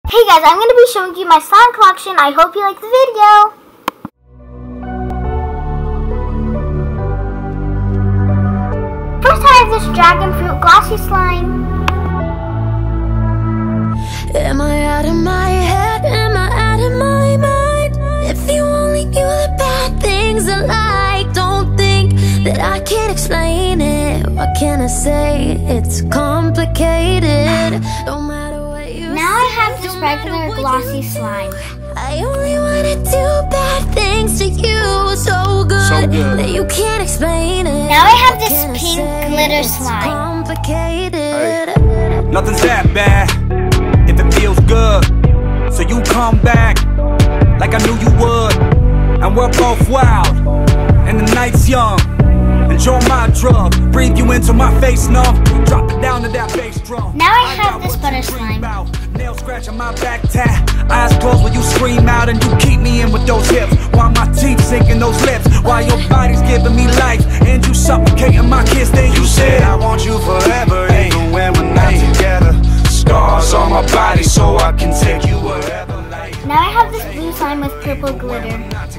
Hey guys, I'm going to be showing you my slime collection. I hope you like the video. First I have this dragon fruit glossy slime. Am I out of my head? Am I out of my mind? If you only knew the bad things I like, don't think that I can't explain it. What can I say? It's complicated. No matter what you Now I have this regular glossy slime. I only wanna do bad things to you, so good that you can't explain it. Now I have this pink glitter slime. Complicated. Nothing's that bad if it feels good. So you come back like I knew you would. And we're both wild and the night's young. Enjoy my drug, breathe you into my face numb. Drop it down to that bass drum. Now I have this butter slime. Nail scratch on my back tat. Eyes closed when you scream out and you keep me in with those hips. While my teeth sink in those lips. While your body's giving me life and you suffocating my kiss. Then you said I want you forever, even when we're not together. Scars on my body so I can take you wherever. Now I have this blue slime with purple glitter.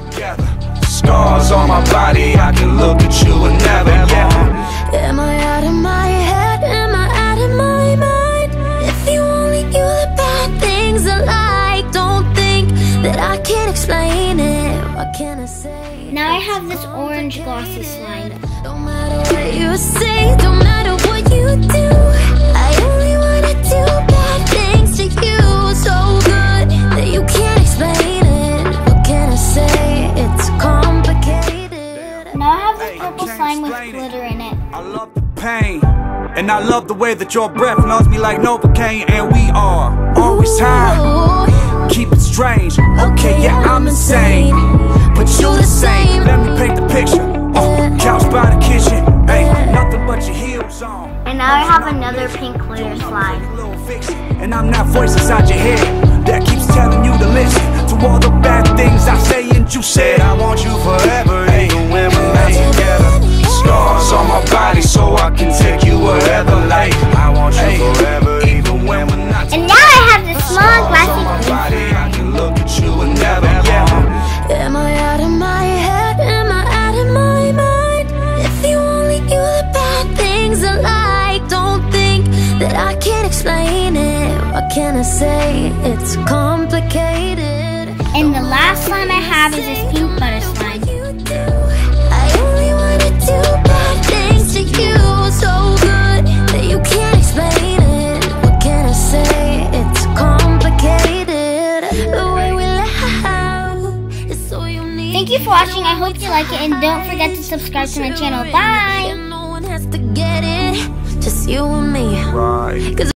Scars on my body, I can look at you and never Am I out of my head? Am I out of my mind? If you only knew the bad things I like, don't think that I can't explain it. What can I say? Now I have this orange glossy slime. No matter what you say, no matter what you do, I only wanna do bad things to you, so good that you can't explain it. What can I say? It's complicated. Now I have this purple slime with glitter in it. I love the pain, and I love the way that your breath numbs me like Novocaine. And we are always high, keep it strange. Okay, yeah, I'm insane, but you the same. Let me paint the picture. Couch by the kitchen, hey, nothing but your heels on. And now I have another pink glitter slime. And I'm that voice inside your head that keeps telling you to listen to all the bad things I say. And you said I want you forever, even when we're not together. Scars on my body so I can take you wherever. Like I want you forever, even when we're not together. And now I have this small glassy body, I can look at you and never Am I out of my head? Am I out of my mind? If you only knew the bad things I like, don't think that I can't explain it. What can I say? It's complicated. And the last slime I have is this pink butter slime. I only wanna do bad things to you, so good that you can't explain it. What can I say? It's complicated. The way we laugh is so unique. Thank you for watching. I hope you like it. And don't forget to subscribe to my channel. Bye! No one has to get it, just you and me. Right.